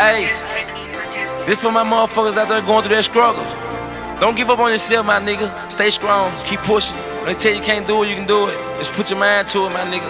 Hey, this for my motherfuckers out there going through their struggles. Don't give up on yourself, my nigga. Stay strong, keep pushing. When they tell you can't do it, you can do it. Just put your mind to it, my nigga.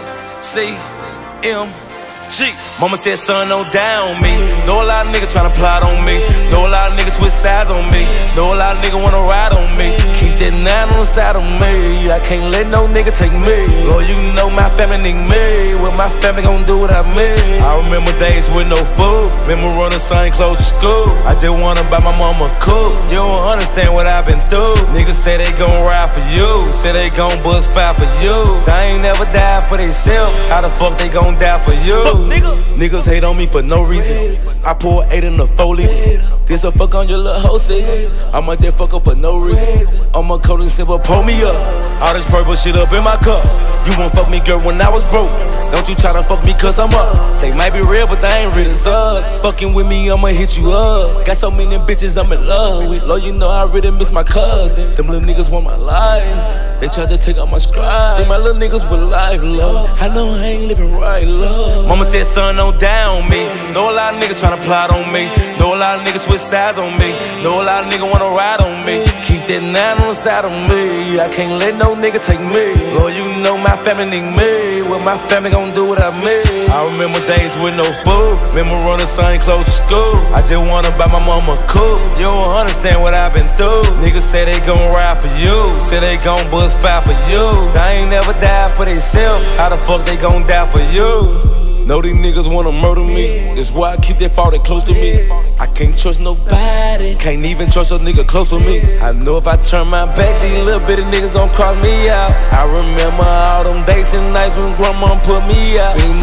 CMG. Mama said, son, don't down me. Know a lot of niggas tryna plot on me. Know a lot of niggas switch sides on me. Know a lot of niggas wanna ride on me. Keep that 9 on the side of me. I can't let no nigga take me. Lord, you know my family need me. What my family gon' do without me? I remember days with no food. Remember running same clothes to school. I just wanna buy my mama cool. You don't understand what I've been through. Niggas say they gon' ride for you. Say they gon' bust five for you. They ain't never died for themselves. How the fuck they gon' die for you? Niggas hate on me for no reason. I pour 8 in the 4-liter. This a fuck on your little hoe shit. I'ma just fuck up for no reason. I'ma cold and simple, pull me up. All this purple shit up in my cup. You won't fuck me, girl, when I was broke. Don't you try to fuck me cause I'm up. They might be real, but they ain't real as us. Fucking with me, I'ma hit you up. Got so many bitches I'm in love with. Lord, you know I really miss my cousin. Them little niggas want my life. They tried to take out my stride. Think my little niggas with life, love. I know I ain't living right, love. Mama said, son, don't down me. Know a lot of niggas tryna plot on me. Know a lot of niggas switch sides on me. Know a lot of niggas wanna ride on me. Keep that 9 on the side of me. I can't let no nigga take me. Lord, you know my family need me. What my family gon' do without me? I remember days with no food. Remember running same clothes to school. I just wanna buy my mama cool. You don't understand what I've been through. Niggas say they gon' ride for you. Say they gon' bust five for you. They ain't never died for themselves. How the fuck they gon' die for you? Know these niggas wanna murder me. That's why I keep that father close to me. I can't trust nobody. Can't even trust a nigga close to me. I know if I turn my back, these little bitty niggas gon' cross me out. I remember all them days and nights when grandma put me out. Big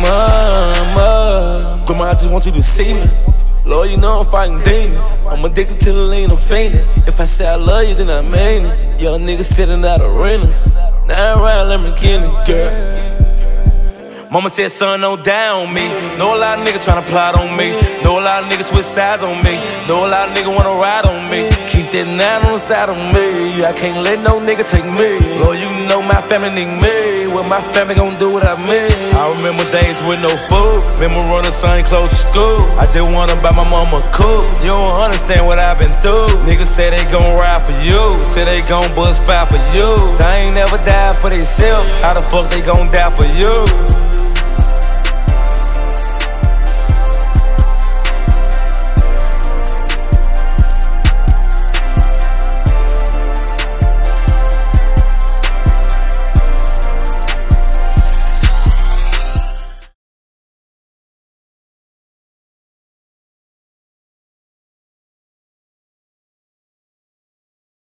mama. Grandma, I just want you to see me. Lord, you know I'm fighting demons. I'm addicted to the lean, I'm fainting. If I say I love you, then I mean it. Young niggas sitting out arenas. 9 round Lamborghini, girl. Mama said, son, don't down me. Know a lot of niggas tryna plot on me. Know a lot of niggas switch sides on me. Know a lot of niggas wanna ride on me. Keep that 9 on the side of me. I can't let no nigga take me. Lord, you know my family need me. What my family gon' do without me? I remember days with no food. Remember running same clothes to school. I just wanna buy my mama cool. You don't understand what I've been through. Niggas say they gon' ride for you. Say they gon' bust five for you. They ain't never died for themselves. How the fuck they gon' die for you?